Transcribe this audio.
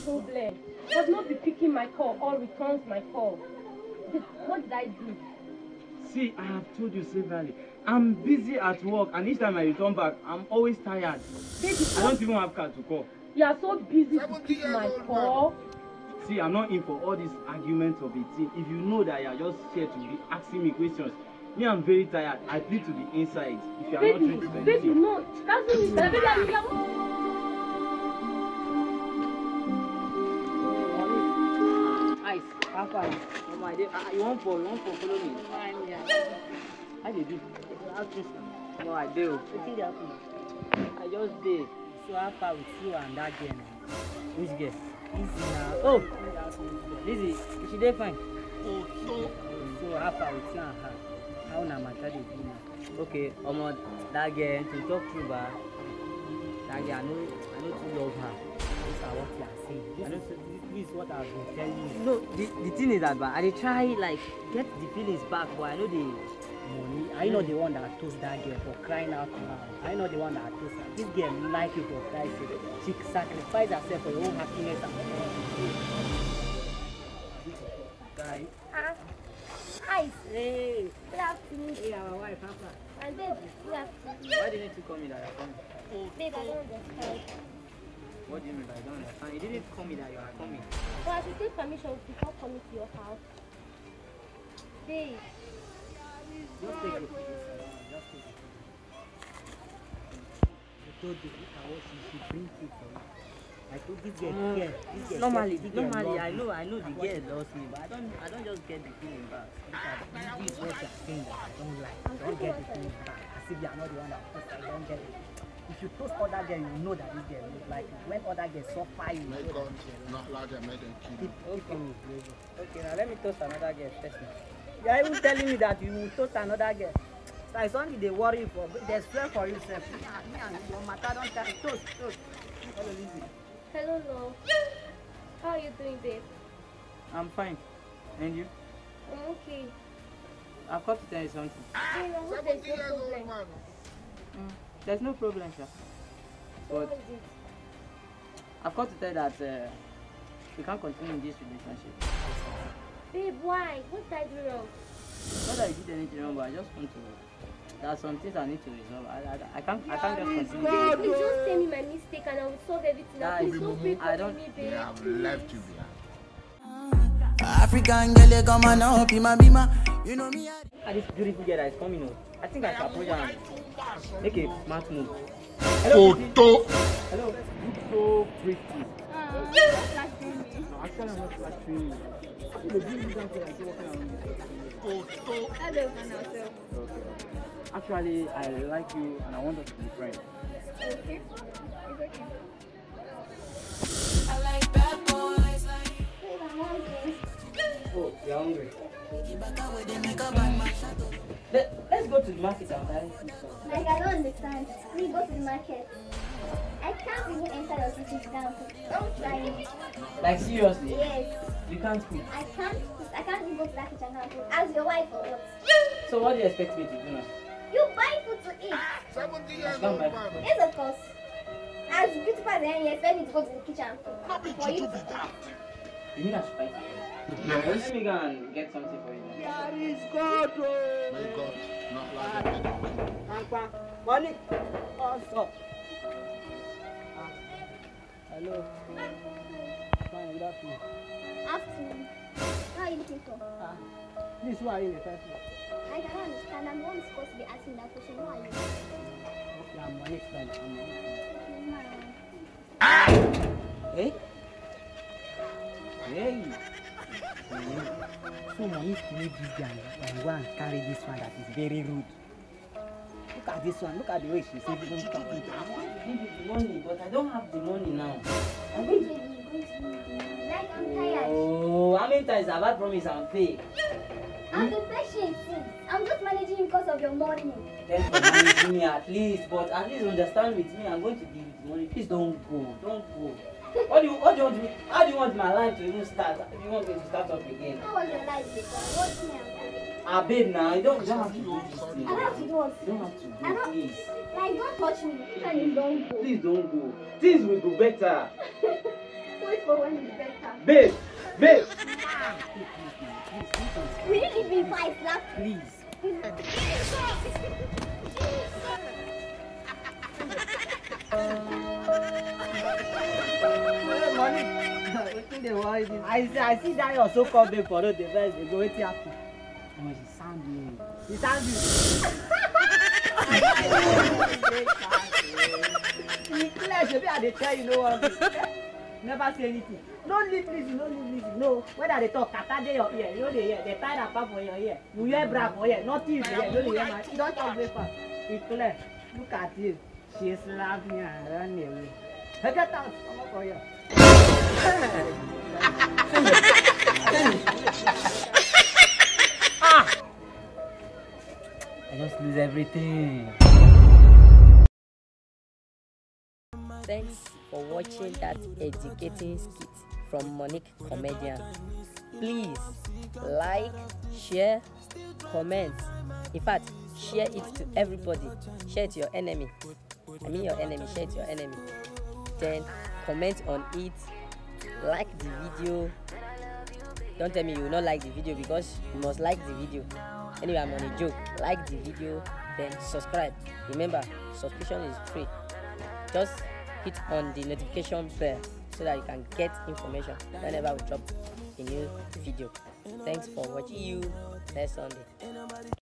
problem? Does not be picking my call or returns my call. What did I do? See, I have told you severally. I'm busy at work, and each time I return back, I'm always tired. Baby, I don't even have car to call. You are so busy to pick my call. See, I'm not in for all these arguments of a team. If you know that you are just here to be asking me questions, me, I'm very tired. I plead to the inside. If you are not ready to baby, no. That's me. Baby, Ice, Papa. Oh my day. You want for follow me. How do you do? No, I do. What did happen? I just did. So how far with you and that girl now? Which girl? Easy now. Oh, Lizzie, is she there fine? So how far with you and her? How na matter dey be now? Okay, that girl to talk through her. That girl, I know to love her. These are what you are saying. This is what I've been telling you. No, the thing is that I try like get the feelings back, but I know the money. I know the one that toast that girl for crying out loud. I know the one that toast her. This girl like you for Christ's sake. She sacrificed herself for your own happiness and guy. Hi. Hey. Good afternoon. Hey, our wife, Papa. My baby, good afternoon. Why didn't you call me that you're coming? Babe, I don't understand. What do you mean? I don't understand. You didn't call me that you are coming. So I should take permission before coming to your house. Babe. Just take it. Just take it. I told you, look at what she brings you for you. I told this girl here. Normally, I know the girl loves me, but I don't just get the feeling back. This is what you're saying that I don't like. I don't get the feeling back. As if you are not the one that toast, I don't get it. If you toast other girl, you know that this girl looks like it. When other girls suffer, you know that this girl not larger, made them keep. Okay, now let me toast another girl first. You are even telling me that you will toast another girl. It's like something they worry for. There's friend for yourself. Me and your matter don't tell. Toast. Hello, Lizzie. Hello, love. How are you doing, babe? I'm fine. And you? I'm okay. I've got to tell you something. Babe, I hope there's no problem. There's no problem, sir. What But is it? I've got to tell you that we can't continue in this relationship. Babe, why? What did I do wrong? Not that you did anything wrong, but I just want to. There are some things I need to resolve. I can't just continue. Babe, please just tell me my mistake and I will solve everything. That Please is- don't break I up don't- with me, They babe. have left you behind. African girl, come on up, bima. You know me. Ah, this beautiful girl that is coming up. I think I should approach her and make a smart move. Hello, Photo. hello. You look so pretty. No, actually, I'm not flattering you. The beauty girl that is walking around me. Photo. Okay. Actually, I like you and I want us to be friends. Okay. It's okay. I like bad boys like Babe, I'm hungry. Oh, you're hungry. you. Let's go to the market and buy food. Like, I don't understand. We go to the market. I can't even enter your kitchen down. Don't try it. Like seriously? Yes. You can't cook. I can't even go to that kitchen now. As your wife or what? So what do you expect me to do now? You buy food to eat. 70 I years can't old buy man. food. Yes, of course. As beautiful as I am, you expect me to go to the kitchen and cook. Not be For you juju to be eat. that. You mean I should buy food? Let me go and get something for you now. May God not larger, made them keep. Money. What's up? Hello. Fine, good afternoon. Afternoon. What are you looking for? Please, who are you in the first place? I cannot understand. I'm the one supposed to be asking that question. Who are you? Okay, I'm Money's friend. Nah. Hey? Hey. So Money need this guy and go and carry this one that is very rude. Look at this one. Look at the way she said even talk. I want to give you the money, but I don't have the money now. I'm going to give you. Like, I'm tired. Oh, how many times have I promised I'm fake? I'm the patient. I'm just managing because of your money. Then for managing me at least, but at least understand with me. I'm going to give you the money. Please don't go. Don't go. What do you want me? How do you want my life to even start? Do you want me to start up again? How was your life before? Watch me, I'm tired. Ah, babe, now you don't have to do this thing. I don't have to do what? You don't have to I do, don't. please. Like, don't touch me. Please don't go. Please don't go. Things will go better. So wait for when it's better. Babe, babe. Will you leave me before I slap you? Please. Money. Wetin dey worry me? I see that your so-called babe for road dey vex dey go wetin happen? Oh, she sound you. She sound you. E clear shebi I dey tell you no wan be. Never say anything. No leave Lizzy, no leave Lizzy. No, when I dey talk, kata dey your ear. You no dey hear. They tie wrapper for your ear. You hear bra for ear. Nothing you dey hear. You no dey hear my. You don talk breakfast. E clear. Look at you. She slap me and run away. Hey, get out. Come up for here. I just lose everything. Thanks for watching that educating skit from Monique Comedian. Please like, share, comment. In fact, share it to everybody. Share it to your enemy. I mean your enemy. Share it to your enemy. Then comment on it. Like the video. Don't tell me you will not like the video, because you must like the video. Anyway, I'm on a joke. Like the video, then subscribe. Remember, subscription is free. Just hit on the notification bell so that you can get information whenever we drop a new video. Thanks for watching. See you next Sunday.